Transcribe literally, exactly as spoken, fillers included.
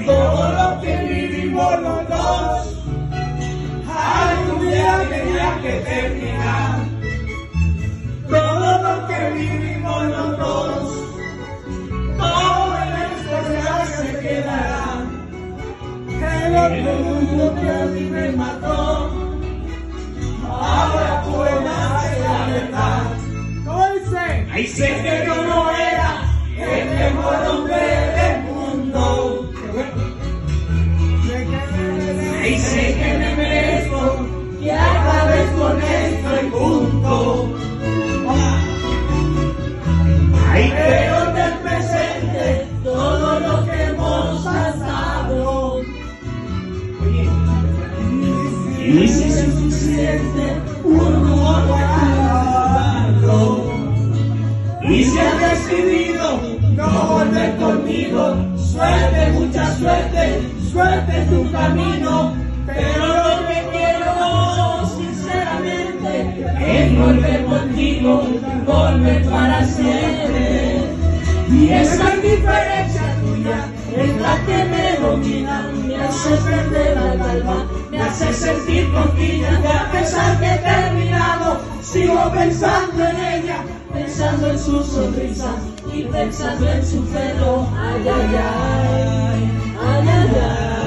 todo lo que vivimos los dos, algún día tenía que terminar. Todo lo que vivimos los dos, todo en la historia se quedará. El orgullo que a mí me mató, ahora puedo hacer la verdad. ¿Cómo dice? Ahí sé que yo no era el mejor hombre del mundo. Ahí sé que me merezco que acabes con esto y punto. Ay, pero del presente todo lo que hemos pasado. Y si es suficiente un rumor guardado. Y si has decidido no volver conmigo, suerte, mucha suerte, suerte en tu camino. Pero lo que quiero sinceramente es volver contigo, volver para siempre. Y esa indiferencia tuya es la que me domina, me hace perder la calma, me hace sentir contigo. Y a pesar que he terminado, sigo pensando en ella, pensando en su sonrisa y pensando en su pelo. Ay, ay, ay, ay, ay, ay.